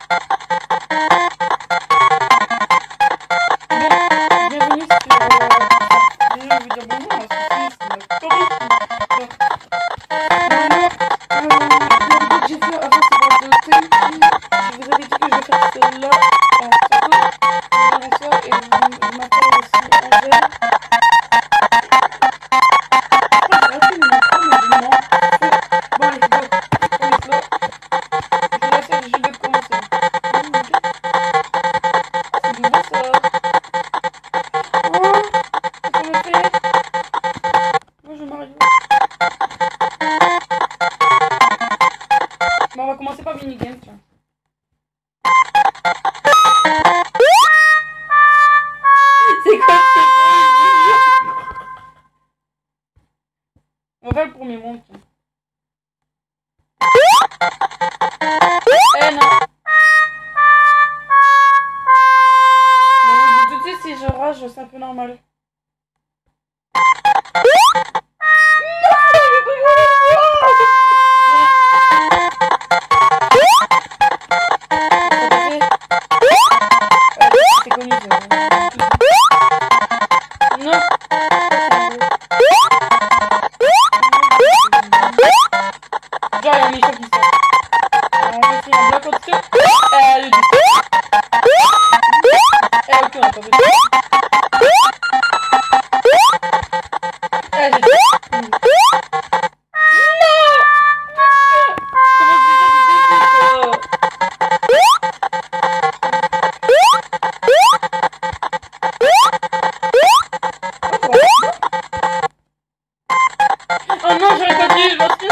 Bienvenue sur... Déjà, je veux dire bonjour à Sophie, c'est ma copine. La vidéo que j'ai fait avant, c'est pour le thème. Je vous avais dit que je vais faire celle-là. Bonsoir, et je m'appelle aussi Angèle. Pourquoi j'ai raté le micro, mais je m'en fous. Bon, allez, go. Commence là. Je vais laisser le jeu de commencer. C'est nouveau ça. Oh, qu'est-ce qu'on a fait? Moi je Mario. Bon, on va commencer par minigame, tiens. C'est quoi ce bruit? On va faire le premier monde, tiens. Eh non. Mais tout de suite, si je rage, c'est un peu normal. C'est connu ça. Non. Genre, il y a un méchant qui sort. On va essayer un bloc au-dessus. Le 10. Ok, on a pas vu. J'ai dit. Oh non, j'aurais pas dû, je m'en suis...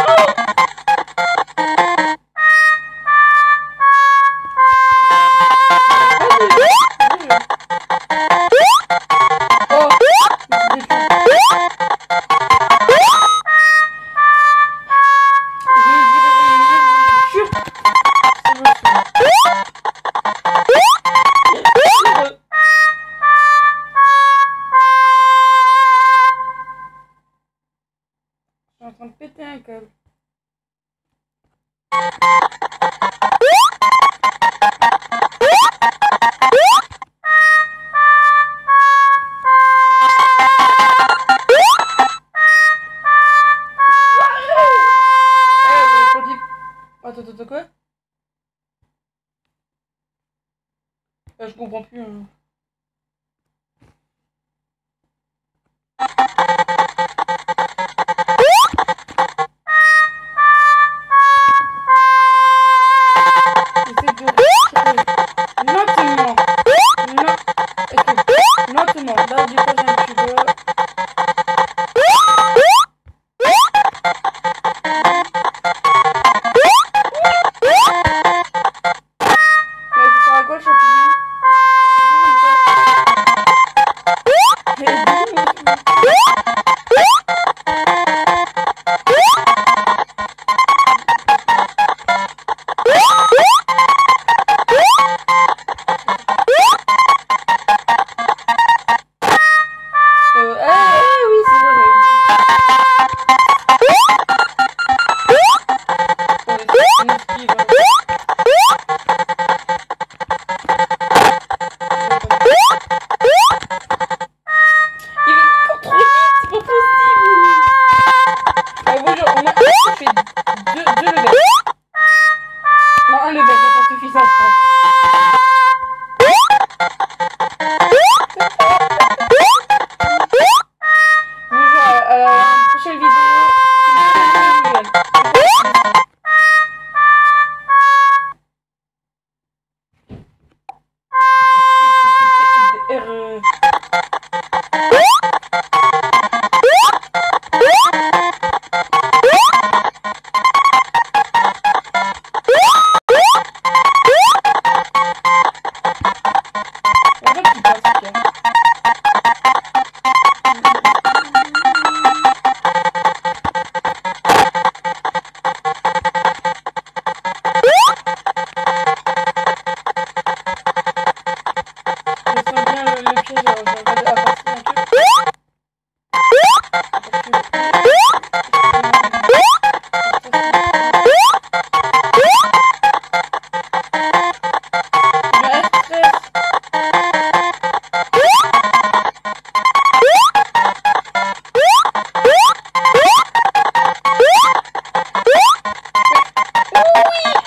Je suis en train de péter un câble. Attends, quoi? Je comprends plus. Hein. Lentement. Là, du coup, j'ai un tube. Mais ça sert à quoi le champignon? C'est comme ça.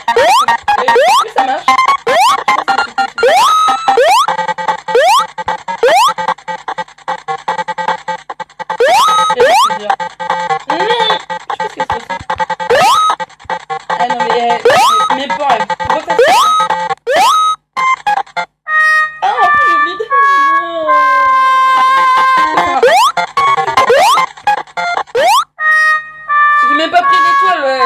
Est-ce que ça marche? Je pense que c'est bien. Non! Je sais pas ce qui se passe. Ah non mais pas, pourquoi ça se passe? Ah en plus j'ai oublié de... Non. J'ai même pas pris d'étoile, ouais.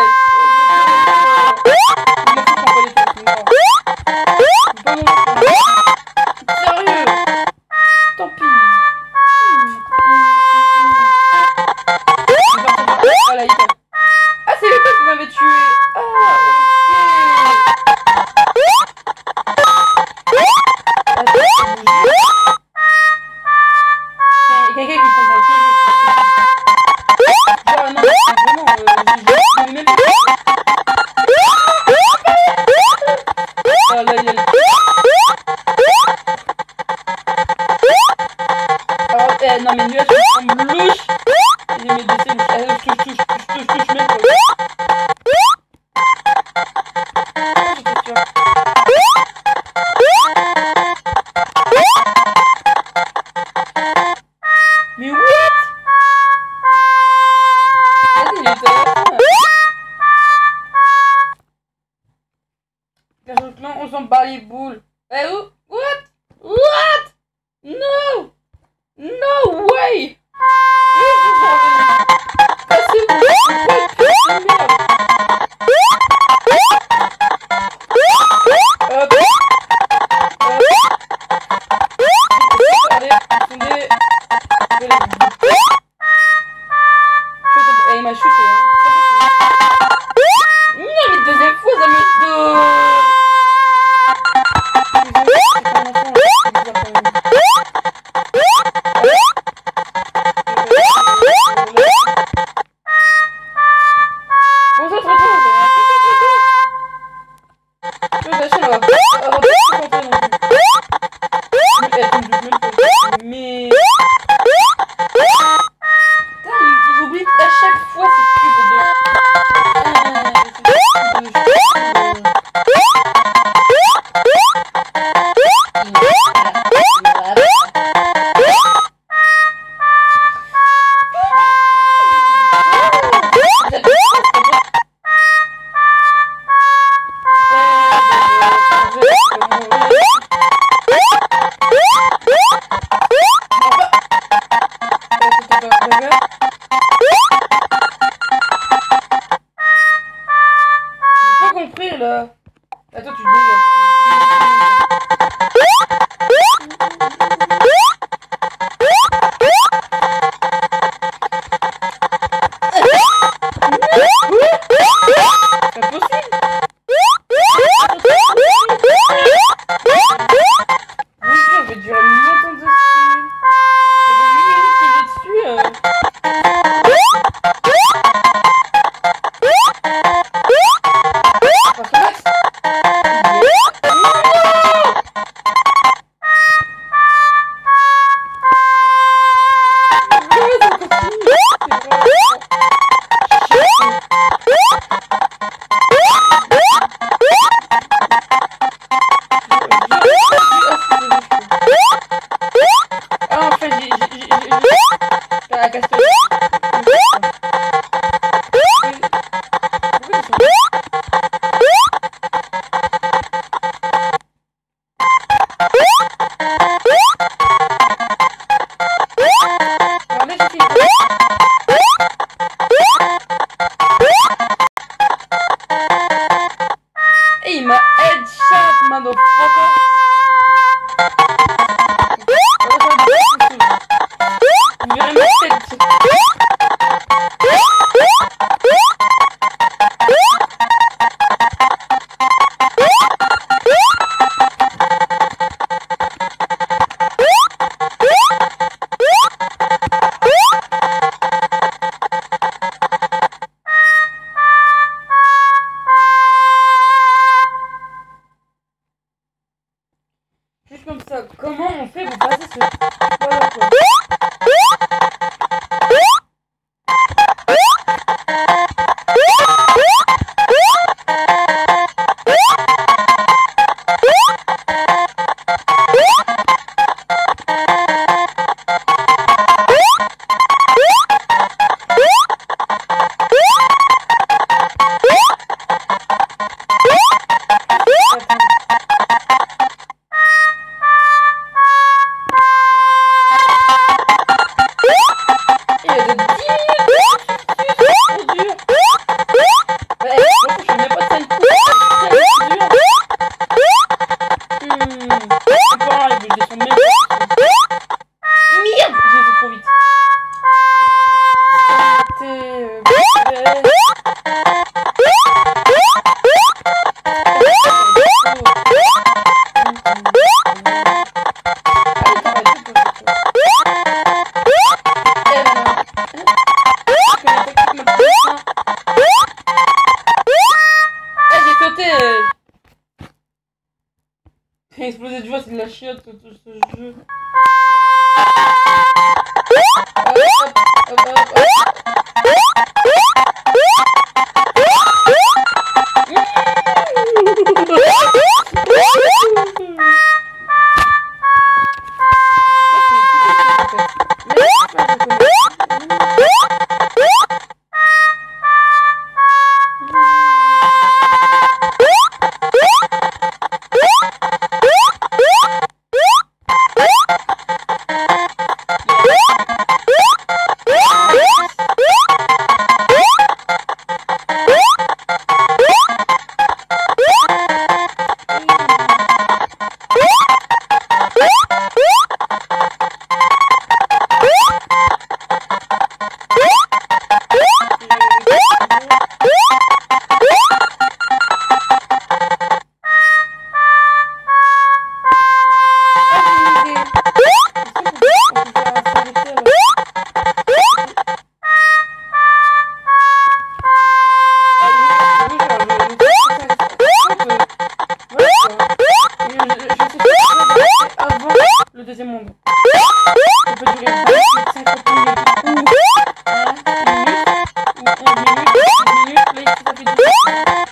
Je m'en fous qu'on peut l'étoile, c'est mort. Pas mon enfant. Sérieux? Tant pis. Voilà, il tombe. Ah, c'est le toi qui m'avait tué. Ah, ok. Quelqu'un qui comprend le jeu. Genre, non, vraiment, j'ai même pas... Ah, là, il y a le... Alors, non, mais nuage, je me louche. Il met des scènes. Je touche, mec. Mais what? Vas-y, il est intéressant. Personnellement, on s'en bat les boules. Eh, où? What? What? No! No way! Ah, c'est bon! Merde! Hop! Allez, attendez. Il m'a shooté, hein. Non, mais deuxième fois, ça me saoule. Mais... J'oublie à chaque fois cette cube de... compris là. Attends, tu dégages. C'est pas possible. Je jure, je vais durer longtemps dessus. Ça fait 8 minutes que je dessus. Parce que Max... Ah, en fait, j'ai la casse. Et il m'a headshot, motherfucker. piège. Exploser de joie, c'est de la chiotte, ce jeu. Hop, hop, hop, hop. Le deuxième monde. Ça peut durer 20 minutes, 50 minutes, ou 1 minute, ou 11 minutes, 10 minutes, là ici ça fait 10 minutes.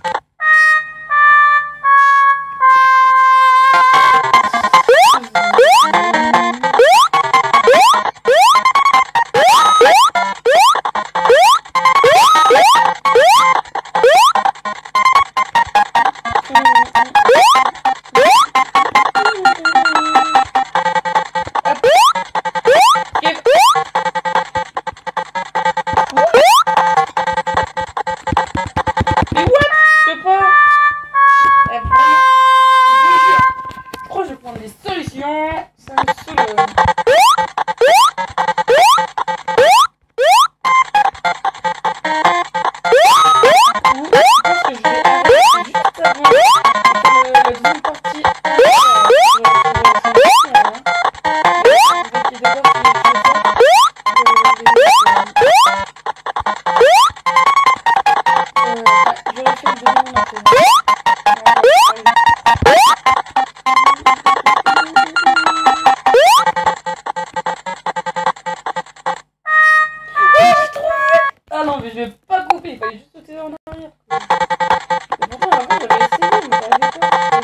Ah non, mais je vais pas couper, il fallait juste sauter en arrière. Et pourtant, avant, j'avais essayé, mais j'arrivais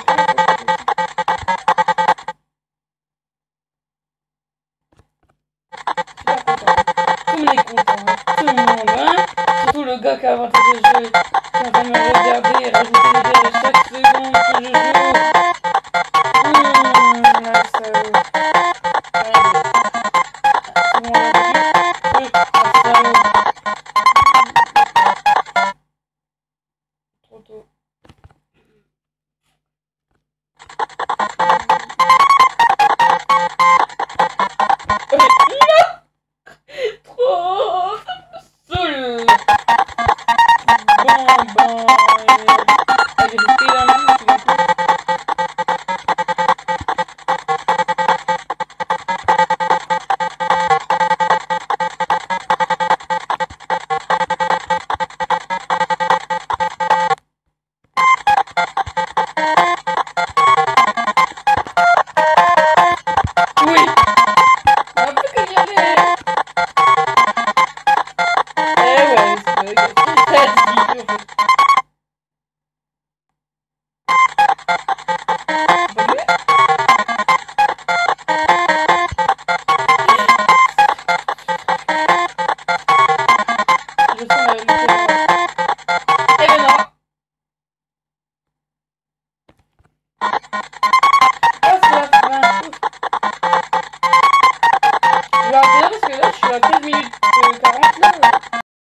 pas. Tout le monde est content, tout le monde, hein. Surtout le gars qui a inventé ce jeu, qui est en train de me regarder et rajouter des dés à chaque seconde que je joue. Là, ça... C'est bon, là, trop tôt. Trop saoul. Bon, j'ai des Spider-Man, tu vois quoi. Oui. On va plus que y aller. Ouais, c'est vrai. T'as dit, en fait. Bonne nuit. Je sens le eh ben non. Oh, c'est la fin. Je vais arrêter là parce que là, je suis à 15 minutes 40 là.